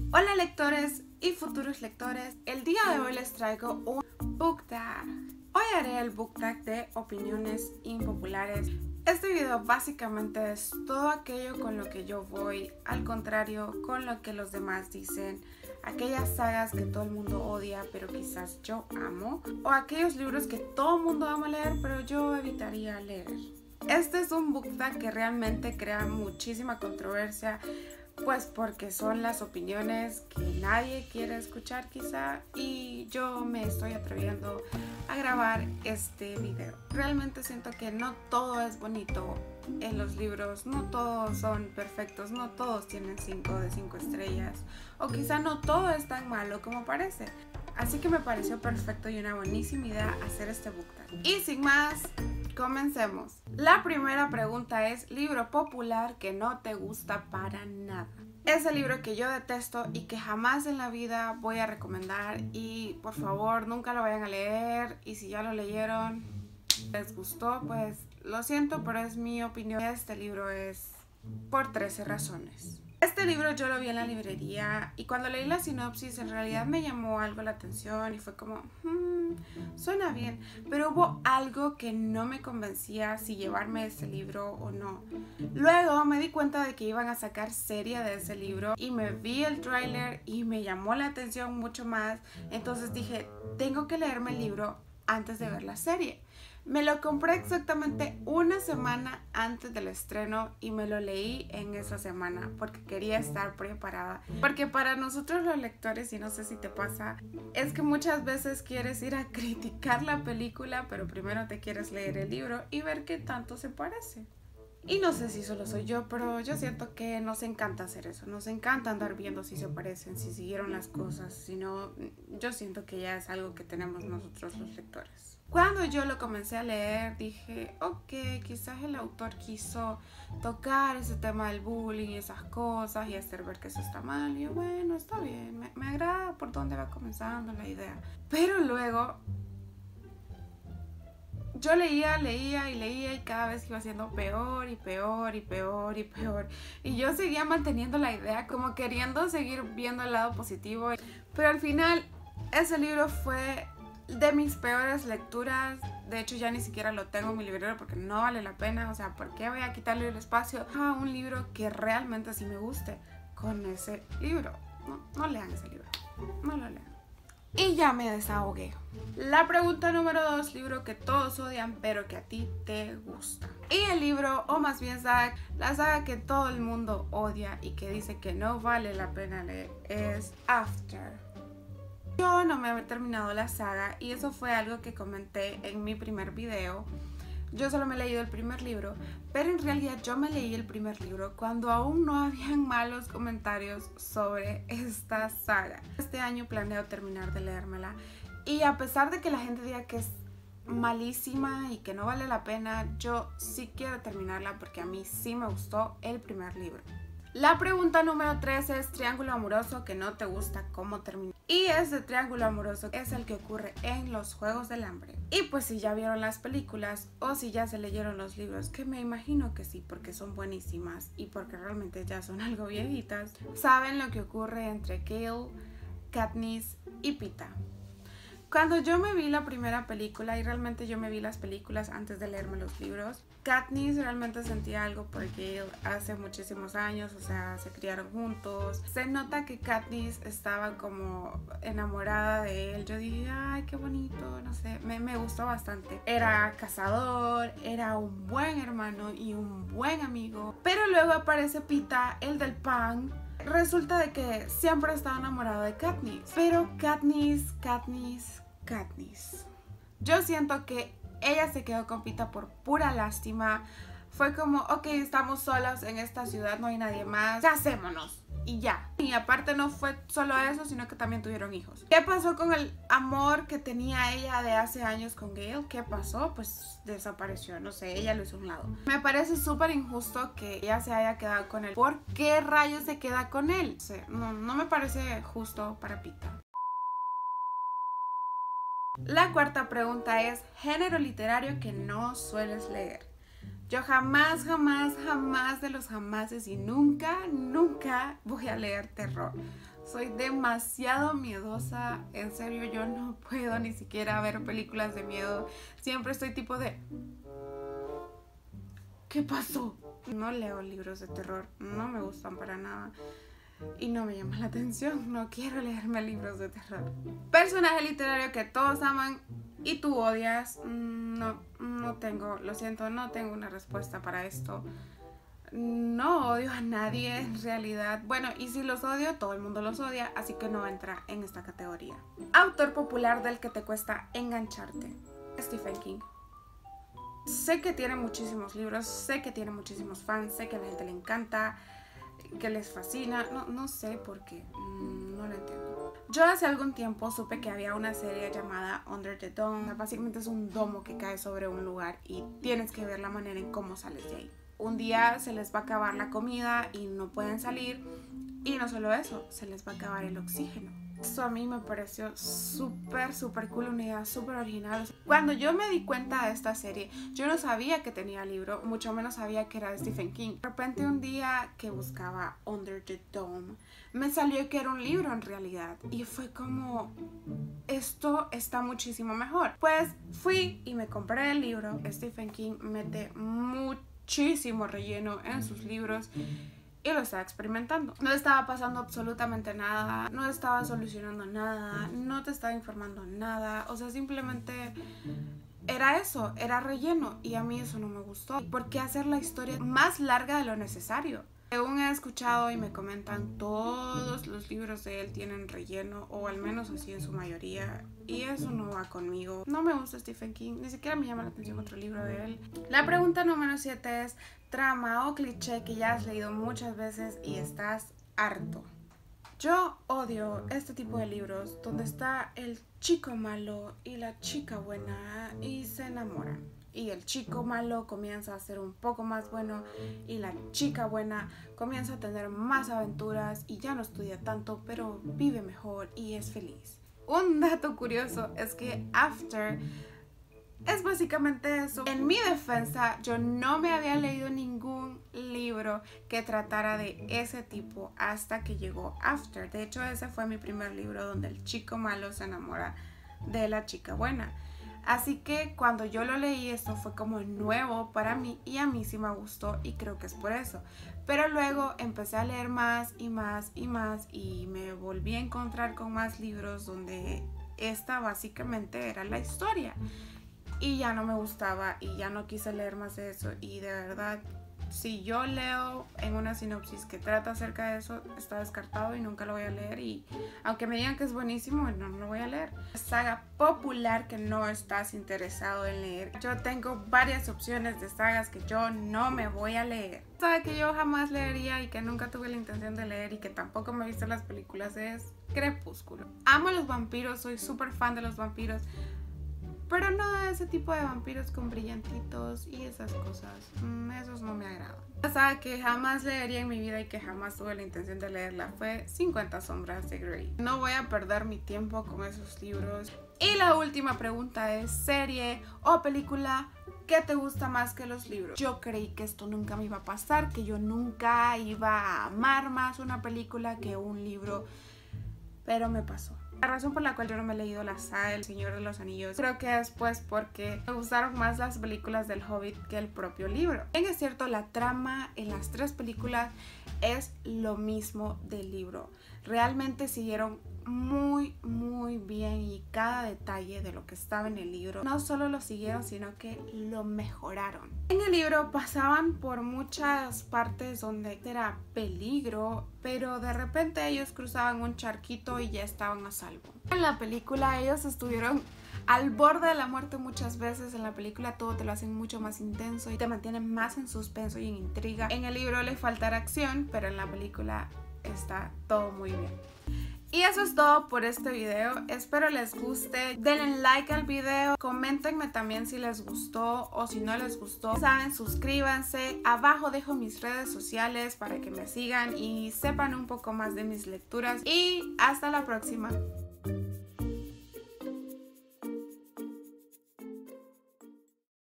Hola lectores y futuros lectores, el día de hoy les traigo un book tag. Hoy haré el book tag de opiniones impopulares. Este video básicamente es todo aquello con lo que yo voy al contrario con lo que los demás dicen, aquellas sagas que todo el mundo odia pero quizás yo amo, o aquellos libros que todo el mundo ama leer pero yo evitaría leer. Este es un book tag que realmente crea muchísima controversia, pues porque son las opiniones que nadie quiere escuchar quizá, y yo me estoy atreviendo a grabar este video. Realmente siento que no todo es bonito en los libros, no todos son perfectos, no todos tienen 5 de 5 estrellas, o quizá no todo es tan malo como parece. Así que me pareció perfecto y una buenísima idea hacer este book tag. Y sin más, comencemos. La primera pregunta es: libro popular que no te gusta para nada. Es el libro que yo detesto y que jamás en la vida voy a recomendar, y por favor nunca lo vayan a leer, y si ya lo leyeron, les gustó, pues lo siento, pero es mi opinión. Este libro es por 13 razones. Este libro yo lo vi en la librería y cuando leí la sinopsis en realidad me llamó algo la atención y fue como, suena bien, pero hubo algo que no me convencía si llevarme ese libro o no. Luego me di cuenta de que iban a sacar serie de ese libro y me vi el tráiler y me llamó la atención mucho más, entonces dije, tengo que leerme el libro antes de ver la serie. Me lo compré exactamente una semana antes del estreno y me lo leí en esa semana porque quería estar preparada. Porque para nosotros los lectores, y no sé si te pasa, es que muchas veces quieres ir a criticar la película, pero primero te quieres leer el libro y ver qué tanto se parece. Y no sé si solo soy yo, pero yo siento que nos encanta hacer eso. Nos encanta andar viendo si se parecen, si siguieron las cosas. Si no, yo siento que ya es algo que tenemos nosotros los lectores. Cuando yo lo comencé a leer dije, ok, quizás el autor quiso tocar ese tema del bullying y esas cosas y hacer ver que eso está mal. Y yo, bueno, está bien, me agrada por dónde va comenzando la idea. Pero luego yo leía y cada vez iba siendo peor y peor y peor y peor. Y yo seguía manteniendo la idea, como queriendo seguir viendo el lado positivo. Pero al final ese libro fue de mis peores lecturas. De hecho ya ni siquiera lo tengo en mi librero porque no vale la pena. O sea, ¿por qué voy a quitarle el espacio a un libro que realmente sí me guste con ese libro? No lean ese libro, no lo lean. Y ya me desahogué. La pregunta número 2, libro que todos odian pero que a ti te gusta. Y el libro, o más bien la saga que todo el mundo odia y que dice que no vale la pena leer, es After. Yo no me había terminado la saga y eso fue algo que comenté en mi primer video. Yo solo me he leído el primer libro, pero en realidad yo me leí el primer libro cuando aún no habían malos comentarios sobre esta saga. Este año planeo terminar de leérmela y a pesar de que la gente diga que es malísima y que no vale la pena, yo sí quiero terminarla porque a mí sí me gustó el primer libro. La pregunta número 3 es triángulo amoroso que no te gusta cómo termina. Y ese triángulo amoroso es el que ocurre en los Juegos del Hambre. Y pues si ya vieron las películas o si ya se leyeron los libros, que me imagino que sí porque son buenísimas y porque realmente ya son algo viejitas, saben lo que ocurre entre Gale, Katniss y Peeta. Cuando yo me vi la primera película, y realmente yo me vi las películas antes de leerme los libros, Katniss realmente sentía algo por Gale hace muchísimos años, o sea, se criaron juntos. Se nota que Katniss estaba como enamorada de él. Yo dije, ay, qué bonito, no sé, me gustó bastante. Era cazador, era un buen hermano y un buen amigo. Pero luego aparece Peeta, el del pan. Resulta de que siempre estaba enamorado de Katniss. Pero Katniss. Yo siento que ella se quedó con Peeta por pura lástima. Fue como, ok, estamos solos en esta ciudad, no hay nadie más, casémonos. Y ya. Y aparte no fue solo eso, sino que también tuvieron hijos. ¿Qué pasó con el amor que tenía ella de hace años con Gale? ¿Qué pasó? Pues desapareció, no sé, ella lo hizo a un lado. Me parece súper injusto que ella se haya quedado con él. ¿Por qué rayos se queda con él? O sea, no me parece justo para Peeta. La cuarta pregunta es género literario que no sueles leer. Yo jamás de los jamases y nunca voy a leer terror. Soy demasiado miedosa, en serio, yo no puedo ni siquiera ver películas de miedo. Siempre estoy tipo de... ¿Qué pasó? No leo libros de terror, no me gustan para nada. Y no me llama la atención, no quiero leerme libros de terror. Personaje literario que todos aman y tú odias. No tengo, lo siento, no tengo una respuesta para esto. No odio a nadie en realidad. Bueno, y si los odio, todo el mundo los odia, así que no entra en esta categoría. Autor popular del que te cuesta engancharte. Stephen King. Sé que tiene muchísimos libros, sé que tiene muchísimos fans, sé que a la gente le encanta, que les fascina. No sé por qué, no lo entiendo. Yo hace algún tiempo supe que había una serie llamada Under the Dome. Básicamente es un domo que cae sobre un lugar y tienes que ver la manera en cómo sales de ahí. Un día se les va a acabar la comida y no pueden salir, y no solo eso, se les va a acabar el oxígeno. Eso a mí me pareció súper cool, una idea súper original. Cuando yo me di cuenta de esta serie, yo no sabía que tenía libro, mucho menos sabía que era de Stephen King. De repente un día que buscaba Under the Dome, me salió que era un libro en realidad. Y fue como, esto está muchísimo mejor. Pues fui y me compré el libro. Stephen King mete muchísimo relleno en sus libros. Y lo estaba experimentando. No estaba pasando absolutamente nada, no estaba solucionando nada, no te estaba informando nada. O sea, simplemente era eso, era relleno. Y a mí eso no me gustó. ¿Por qué hacer la historia más larga de lo necesario? Según he escuchado y me comentan, todos los libros de él tienen relleno, o al menos así en su mayoría, y eso no va conmigo. No me gusta Stephen King, ni siquiera me llama la atención otro libro de él. La pregunta número 7 es: trama o cliché que ya has leído muchas veces y estás harto. Yo odio este tipo de libros donde está el chico malo y la chica buena y se enamoran. Y el chico malo comienza a ser un poco más bueno y la chica buena comienza a tener más aventuras y ya no estudia tanto, pero vive mejor y es feliz. Un dato curioso es que After es básicamente eso. En mi defensa, yo no me había leído ningún libro que tratara de ese tipo hasta que llegó After. De hecho, ese fue mi primer libro donde el chico malo se enamora de la chica buena. Así que cuando yo lo leí, esto fue como nuevo para mí y a mí sí me gustó y creo que es por eso. Pero luego empecé a leer más y más y más y me volví a encontrar con más libros donde esta básicamente era la historia. Y ya no me gustaba y ya no quise leer más de eso. Y de verdad, si yo leo en una sinopsis que trata acerca de eso, está descartado y nunca lo voy a leer. Y aunque me digan que es buenísimo, no lo voy a leer. Saga popular que no estás interesado en leer. Yo tengo varias opciones de sagas que yo no me voy a leer. Saga que yo jamás leería y que nunca tuve la intención de leer y que tampoco me he visto las películas es Crepúsculo. Amo los vampiros, soy súper fan de los vampiros, pero no de ese tipo de vampiros con brillantitos y esas cosas. Esos no me agradan. La saga que jamás leería en mi vida y que jamás tuve la intención de leerla fue 50 sombras de Grey. No voy a perder mi tiempo con esos libros. Y la última pregunta es: serie o película que te gusta más que los libros. Yo creí que esto nunca me iba a pasar, que yo nunca iba a amar más una película que un libro, pero me pasó. La razón por la cual yo no me he leído la saga del Señor de los Anillos, creo que es pues porque me gustaron más las películas del Hobbit que el propio libro. Es cierto, la trama en las 3 películas es lo mismo del libro. Realmente siguieron muy bien y cada detalle de lo que estaba en el libro no solo lo siguieron, sino que lo mejoraron. En el libro pasaban por muchas partes donde era peligro, pero de repente ellos cruzaban un charquito y ya estaban a salvo. En la película ellos estuvieron al borde de la muerte muchas veces. En la película todo te lo hacen mucho más intenso y te mantienen más en suspenso y en intriga. En el libro le faltará acción, pero en la película está todo muy bien. Y eso es todo por este video, espero les guste, denle like al video, coméntenme también si les gustó o si no les gustó. Saben, suscríbanse, abajo dejo mis redes sociales para que me sigan y sepan un poco más de mis lecturas y hasta la próxima.